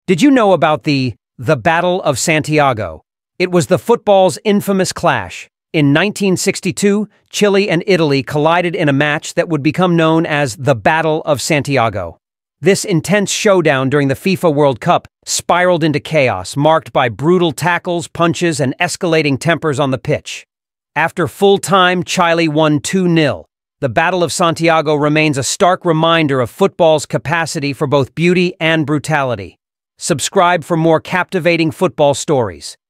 Did you know about the Battle of Santiago? It was the football's infamous clash. In 1962, Chile and Italy collided in a match that would become known as the Battle of Santiago. This intense showdown during the FIFA World Cup spiraled into chaos, marked by brutal tackles, punches, and escalating tempers on the pitch. After full time, Chile won 2-0. The Battle of Santiago remains a stark reminder of football's capacity for both beauty and brutality. Subscribe for more captivating football stories.